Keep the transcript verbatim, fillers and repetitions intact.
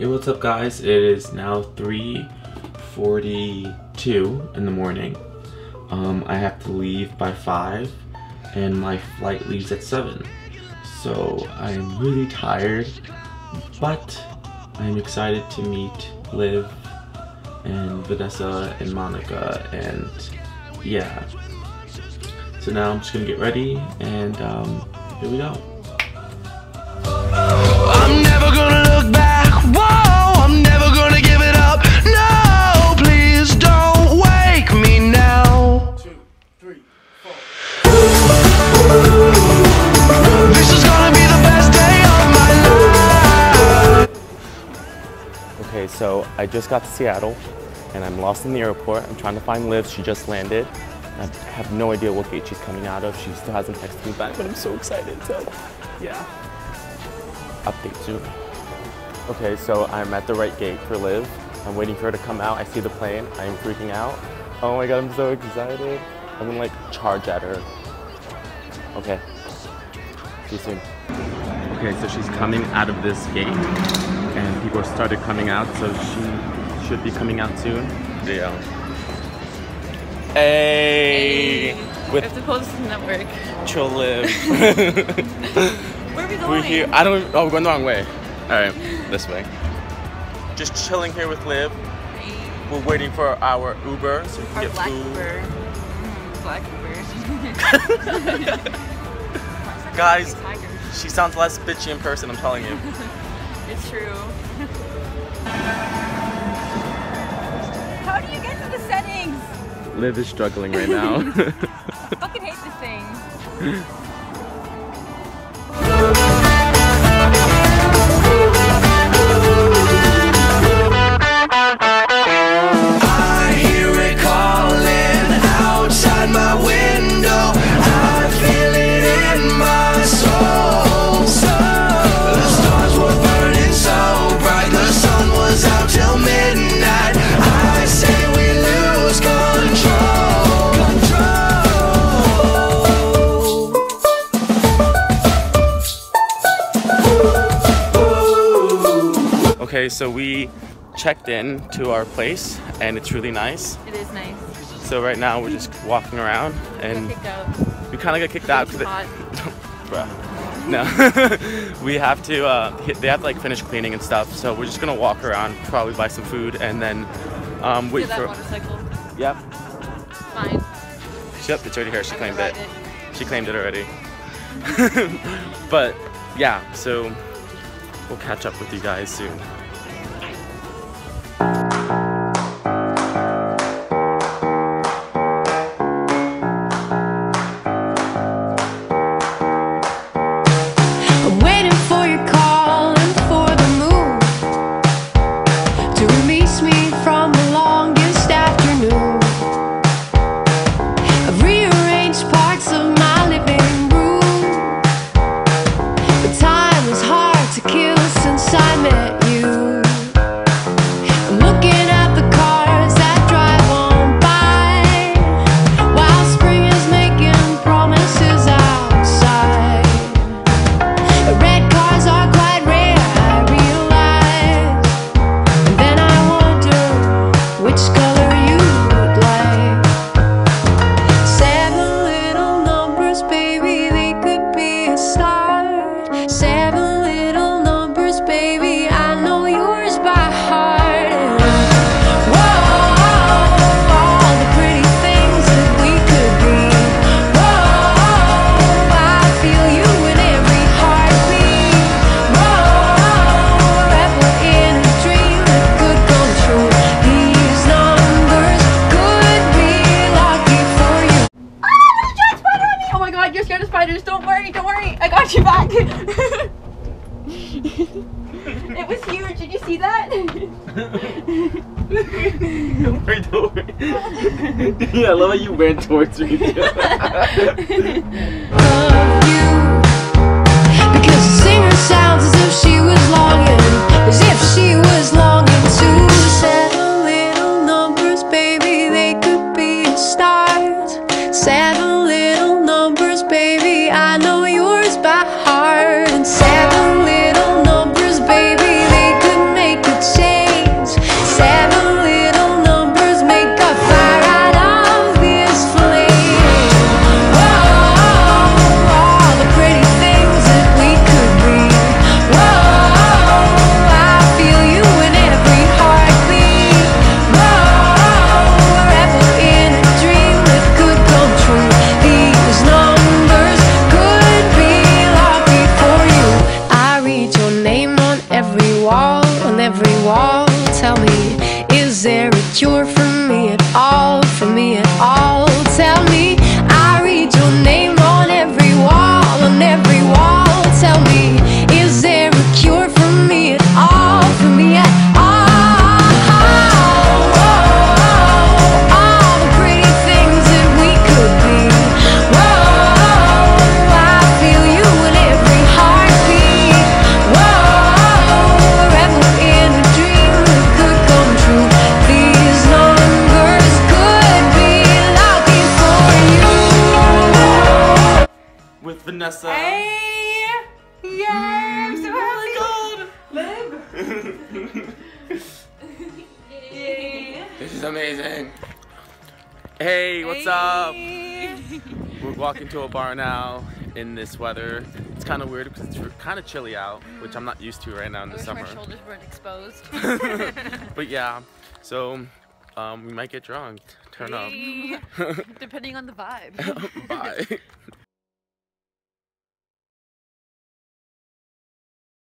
Hey, what's up guys? It is now three forty-two in the morning. Um, I have to leave by five and my flight leaves at seven. So I'm really tired, but I'm excited to meet Liv and Vanessa and Monica, and yeah. So now I'm just gonna get ready and um, here we go. I'm never gonna look back, whoa, I'm never gonna give it up, no, please don't wake me now. Two, three, four. This is gonna be the best day of my life. Okay, so I just got to Seattle and I'm lost in the airport. I'm trying to find Liv, she just landed. I have no idea what gate she's coming out of. She still hasn't texted me back, but I'm so excited, so yeah. Update soon. Okay, so I'm at the right gate for Liv. I'm waiting for her to come out. I see the plane. I am freaking out. Oh my god, I'm so excited. I'm gonna like charge at her. Okay, see you soon. Okay, so she's coming out of this gate and people started coming out, so she should be coming out soon. Yeah. Hey! Hey. With I have to post the network. Chill Liv. Where are we going? We're here. I don't. Oh, we're going the wrong way. All right, this way. Just chilling here with Liv. Hey. We're waiting for our Uber so we can Our get black food. Uber. Mm, black Uber. Guys, Tiger. she sounds less bitchy in person. I'm telling you. It's true. How do you get to the settings? Liv is struggling right now. I fucking hate this thing. I hear it calling outside my window. I feel it in my soul. The stars were burning so bright, the sun was out till midnight. I say we lose control. Control. Okay, so we checked in to our place and it's really nice. It is nice. So right now we're just walking around and Kicked out. we kind of got kicked out It's because hot. bruh. No, we have to. Uh, hit, they have to like finish cleaning and stuff. So we're just gonna walk around, probably buy some food, and then um, wait Get that for. motorcycle. Yep. Fine. Yep, it's already here. She I'm claimed gonna it. ride She claimed it already. But yeah, so we'll catch up with you guys soon. I'm waiting for your call and for the moon to release me from the longest afternoon. I've rearranged parts of my living room, but time is hard to kill since I met you. I'm looking at the cars that drive on by while spring is making promises outside. Red cars are quite rare, I realize. And then I wonder which color you'd like. Seven little numbers, baby, they could be a start. Seven little numbers, baby, I know yours by heart. Whoa, all the pretty things that we could be. Whoa, I feel you in every heartbeat. Whoa, rebel in a dream that could come true. These numbers could be lucky for you. Ah, there's a giant spider on me! Oh my god, you're scared of spiders. Don't worry, don't worry. I got you back. It was huge. Did you see that? Don't worry, don't worry. Yeah, I love how you ran towards me. Of you. Because the singer sounds as if she was longing, as if she was longing to. Seven little numbers, baby, they could be a start. Seven little numbers, baby, I know yours by heart. And seven little numbers, baby, they could make a every wall. Tell me, is there a cure for me at all? For me at all? Tell me, I read your name on every wall, on every wall. Tell me, is there a cure for me at all? For me at all? All the pretty things that we could be. Whoa, I feel you in every heartbeat. Whoa, forever in a dream that could come true. These numbers could be lucky for you. With Vanessa. Hey! Yay! I'm so happy. Liv! Yay! This is amazing. Hey, what's up? We're walking to a bar now in this weather. It's kind of weird because it's kind of chilly out, which I'm not used to right now in the I wish summer. my shoulders weren't exposed. But yeah, so um, we might get drunk. Turn up. Depending on the vibe. Bye.